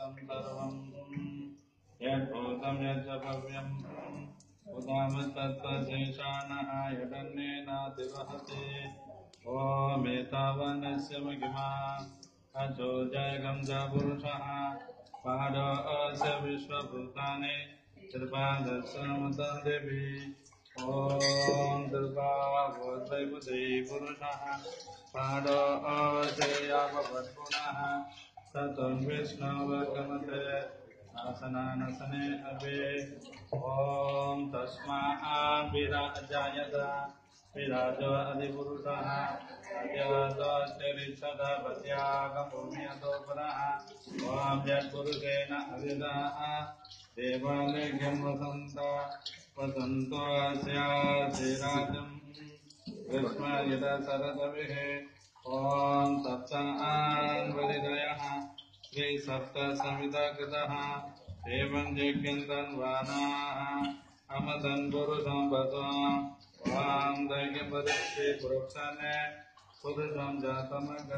तत्सवितुर्वरेण्यं सर्वं यद्भूतं यच्च भव्यम् उदामतत्त्वशेषाणः यदन्येनातिवहते ॐ एतावान्यस्य महिमा अजो जयगं च पुरुषः पादो अस्य विश्वभूतानि त्रिपादश्रमतं देवी ॐ दुर्गावद्वैपुत्री पुरुषः पादो अस्य ततं विष्णुवर्गमते आसनानसने अभे ॐ तस्मात् विराजायत विराजो अधिपुरुषः अद्यातश्चरिषदा पत्यागमभूम्यतो पुरः ॐ यत्पुरुषेण अविदाः देवालयं वसन्तो अस्यासिराजम् ग्रीष्मयदा शरदभिः ॐ सप्तान्वरिदयः श्रीसप्तसमितकृतः एवं यज्ञन्तन्वानाः अमदन् पुरुषं वसुं वां दैक्यपरिश्री पुरुषने पुरुषं जातमग